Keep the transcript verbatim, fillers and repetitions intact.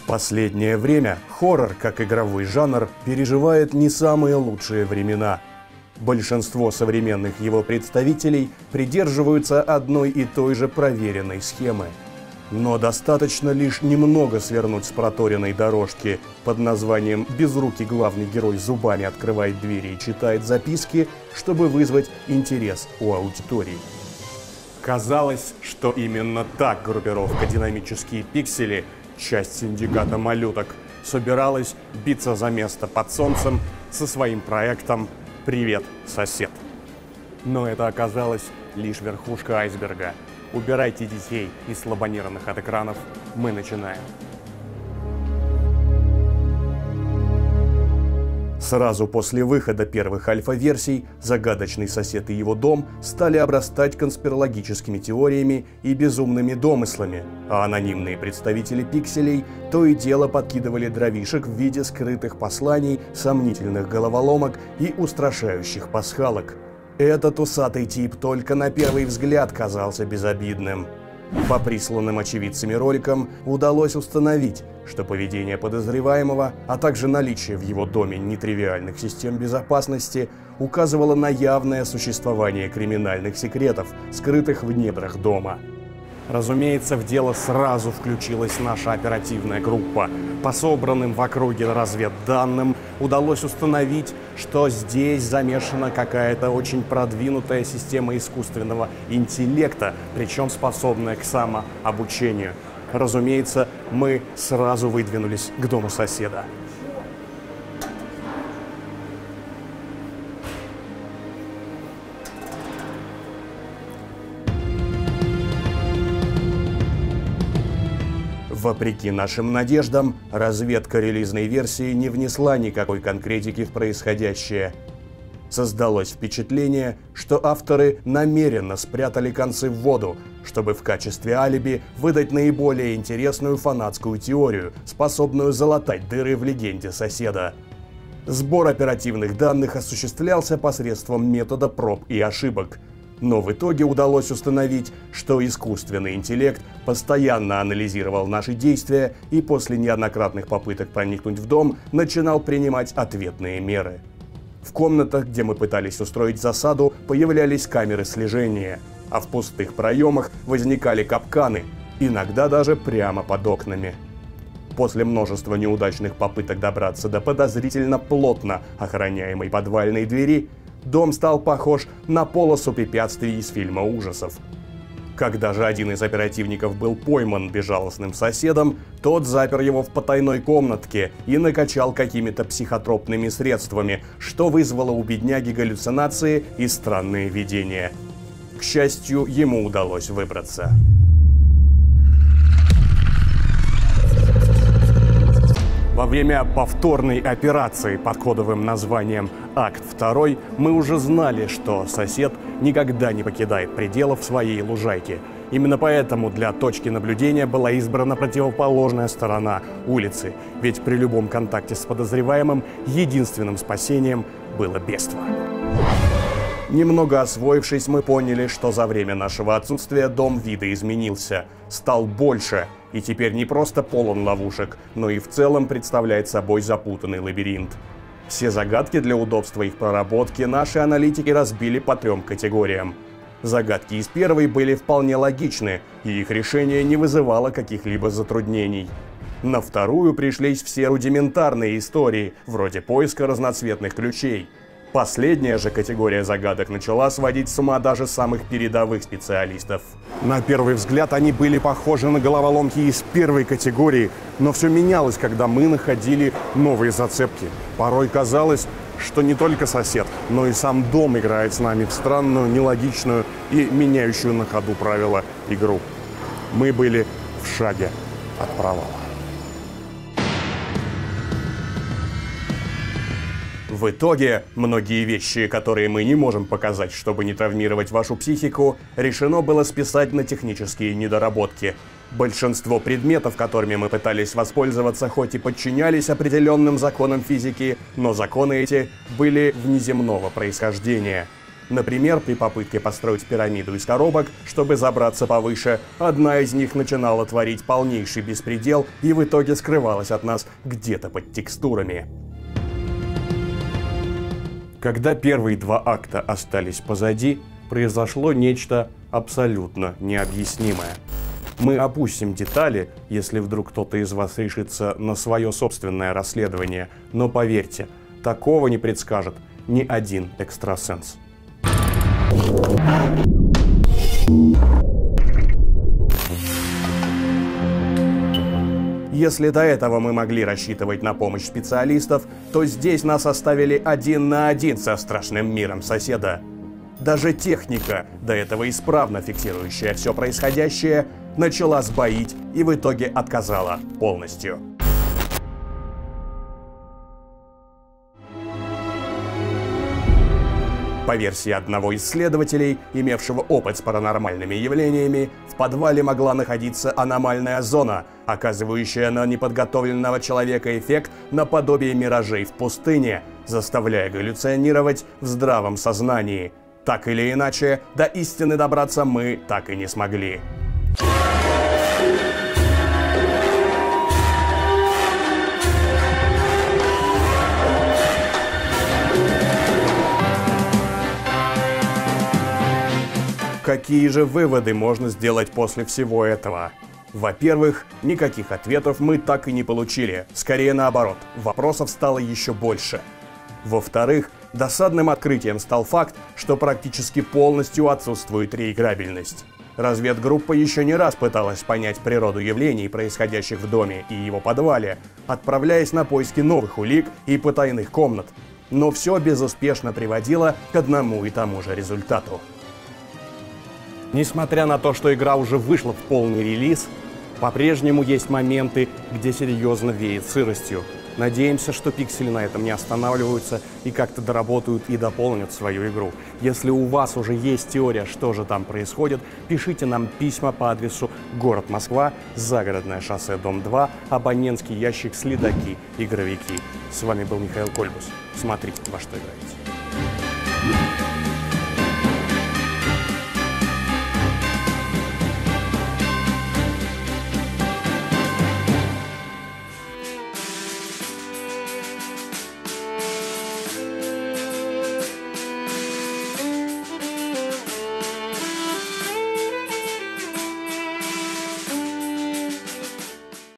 Последнее время хоррор, как игровой жанр, переживает не самые лучшие времена. Большинство современных его представителей придерживаются одной и той же проверенной схемы. Но достаточно лишь немного свернуть с проторенной дорожки под названием «Безрукий главный герой зубами открывает двери и читает записки», чтобы вызвать интерес у аудитории. Казалось, что именно так группировка «Динамические пиксели», часть синдиката малюток, собиралась биться за место под солнцем со своим проектом «Привет, сосед». Но это оказалось лишь верхушка айсберга. Убирайте детей из слабонервных от экранов. Мы начинаем. Сразу после выхода первых альфа-версий «Загадочный сосед» и его дом стали обрастать конспирологическими теориями и безумными домыслами, а анонимные представители пикселей то и дело подкидывали дровишек в виде скрытых посланий, сомнительных головоломок и устрашающих пасхалок. Этот усатый тип только на первый взгляд казался безобидным. По присланным очевидцами роликам удалось установить, что поведение подозреваемого, а также наличие в его доме нетривиальных систем безопасности указывало на явное существование криминальных секретов, скрытых в недрах дома. Разумеется, в дело сразу включилась наша оперативная группа. По собранным в округе разведданным удалось установить, что здесь замешана какая-то очень продвинутая система искусственного интеллекта, причем способная к самообучению. Разумеется, мы сразу выдвинулись к дому соседа. Вопреки нашим надеждам, разведка релизной версии не внесла никакой конкретики в происходящее. Создалось впечатление, что авторы намеренно спрятали концы в воду, чтобы в качестве алиби выдать наиболее интересную фанатскую теорию, способную залатать дыры в легенде соседа. Сбор оперативных данных осуществлялся посредством метода проб и ошибок. Но в итоге удалось установить, что искусственный интеллект постоянно анализировал наши действия и после неоднократных попыток проникнуть в дом начинал принимать ответные меры. В комнатах, где мы пытались устроить засаду, появлялись камеры слежения, а в пустых проемах возникали капканы, иногда даже прямо под окнами. После множества неудачных попыток добраться до подозрительно плотно охраняемой подвальной двери, дом стал похож на полосу препятствий из фильма ужасов. Когда же один из оперативников был пойман безжалостным соседом, тот запер его в потайной комнатке и накачал какими-то психотропными средствами, что вызвало у бедняги галлюцинации и странные видения. К счастью, ему удалось выбраться. Во время повторной операции под кодовым названием «Акт второй» мы уже знали, что сосед никогда не покидает пределов своей лужайки. Именно поэтому для точки наблюдения была избрана противоположная сторона улицы, ведь при любом контакте с подозреваемым единственным спасением было бегство. Немного освоившись, мы поняли, что за время нашего отсутствия дом видоизменился, стал больше и теперь не просто полон ловушек, но и в целом представляет собой запутанный лабиринт. Все загадки для удобства их проработки наши аналитики разбили по трем категориям. Загадки из первой были вполне логичны, и их решение не вызывало каких-либо затруднений. На вторую пришлись все рудиментарные истории, вроде поиска разноцветных ключей. Последняя же категория загадок начала сводить с ума даже самых передовых специалистов. На первый взгляд они были похожи на головоломки из первой категории, но все менялось, когда мы находили новые зацепки. Порой казалось, что не только сосед, но и сам дом играет с нами в странную, нелогичную и меняющую на ходу правила игру. Мы были в шаге от провала. В итоге, многие вещи, которые мы не можем показать, чтобы не травмировать вашу психику, решено было списать на технические недоработки. Большинство предметов, которыми мы пытались воспользоваться, хоть и подчинялись определенным законам физики, но законы эти были внеземного происхождения. Например, при попытке построить пирамиду из коробок, чтобы забраться повыше, одна из них начинала творить полнейший беспредел и в итоге скрывалась от нас где-то под текстурами. Когда первые два акта остались позади, произошло нечто абсолютно необъяснимое. Мы опустим детали, если вдруг кто-то из вас решится на свое собственное расследование, но поверьте, такого не предскажет ни один экстрасенс. Если до этого мы могли рассчитывать на помощь специалистов, то здесь нас оставили один на один со страшным миром соседа. Даже техника, до этого исправно фиксирующая все происходящее, начала сбоить и в итоге отказала полностью. По версии одного из следователей, имевшего опыт с паранормальными явлениями, в подвале могла находиться аномальная зона, оказывающая на неподготовленного человека эффект наподобие миражей в пустыне, заставляя галлюцинировать в здравом сознании. Так или иначе, до истины добраться мы так и не смогли. Какие же выводы можно сделать после всего этого? Во-первых, никаких ответов мы так и не получили. Скорее наоборот, вопросов стало еще больше. Во-вторых, досадным открытием стал факт, что практически полностью отсутствует реиграбельность. Разведгруппа еще не раз пыталась понять природу явлений, происходящих в доме и его подвале, отправляясь на поиски новых улик и потайных комнат. Но все безуспешно приводило к одному и тому же результату. Несмотря на то, что игра уже вышла в полный релиз, по-прежнему есть моменты, где серьезно веет сыростью. Надеемся, что пиксели на этом не останавливаются и как-то доработают и дополнят свою игру. Если у вас уже есть теория, что же там происходит, пишите нам письма по адресу город Москва, Загородное шоссе, дом два, абонентский ящик «Следаки. Игровики». С вами был Михаил Кольбус. Смотрите, во что играете.